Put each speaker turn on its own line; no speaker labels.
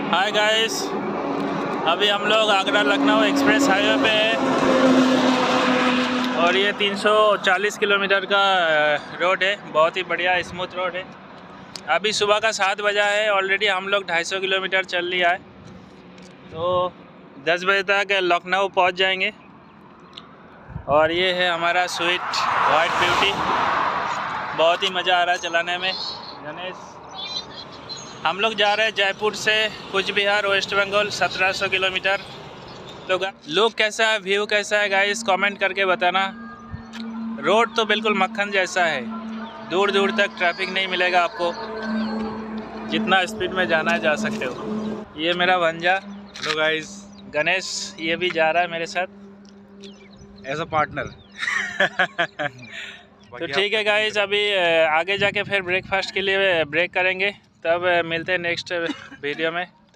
Hi guys, अभी हम लोग आगरा लखनऊ एक्सप्रेस हाईवे पे हैं और ये 340 किलोमीटर का रोड है। बहुत ही बढ़िया स्मूथ रोड है। अभी सुबह का 7 बजा है, ऑलरेडी हम लोग 250 किलोमीटर चल लिया है, तो 10 बजे तक लखनऊ पहुंच जाएंगे। और ये है हमारा स्वीट वाइट ब्यूटी, बहुत ही मज़ा आ रहा है चलाने में। गणेश, हम लोग जा रहे हैं जयपुर से कूच बिहार वेस्ट बंगाल 1700 किलोमीटर। तो लुक कैसा है, व्यू कैसा है गाइस, कमेंट करके बताना। रोड तो बिल्कुल मक्खन जैसा है, दूर दूर तक ट्रैफिक नहीं मिलेगा आपको, जितना स्पीड में जाना है जा सकते हो। ये मेरा भंजा
हेलो गाइस,
गणेश, ये भी जा रहा है मेरे साथ
एज अ पार्टनर।
तो ठीक है गाइस, अभी आगे जाके फिर ब्रेकफास्ट के लिए ब्रेक करेंगे, तब मिलते हैं नेक्स्ट वीडियो में।